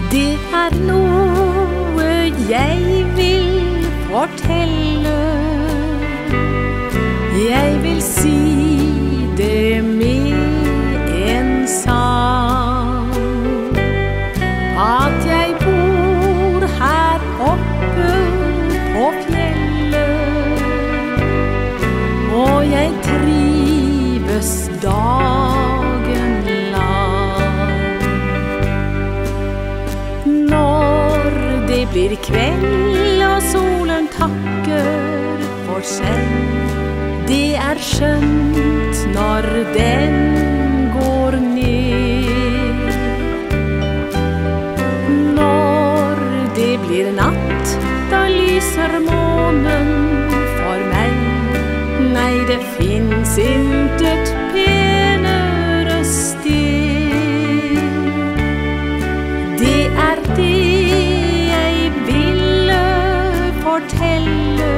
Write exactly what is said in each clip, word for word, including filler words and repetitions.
Det er noe jeg vil fortelle. Jeg vil si det med en sang. At jeg bor her oppe på fjellet, og jeg trives dagen lang. Når det blir kveld og solen takker for seg, det er skjønt når den går ned. Når det blir natt, da lyser månen for meg. Nei, det finnes intet penere sted. Det er det jeg ville fortelle.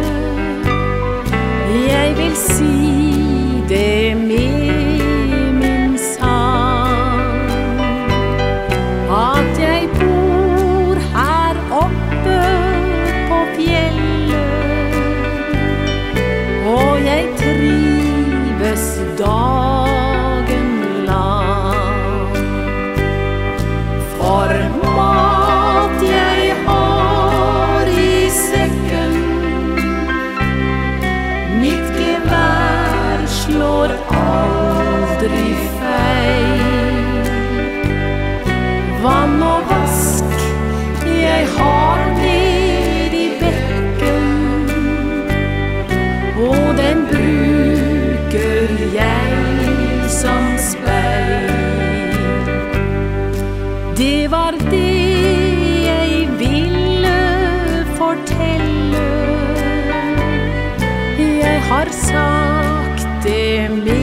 Jeg vil si det med min sang. At jeg bor her oppe på fjellet, og jeg trives dagen lang. For mat jeg har i sekken, mitt gevær slår aldri feil. Vann og vask jeg har ned i bekken, og den bruker jeg som speil. Det var det jeg ville fortelle. Jeg har sagt det med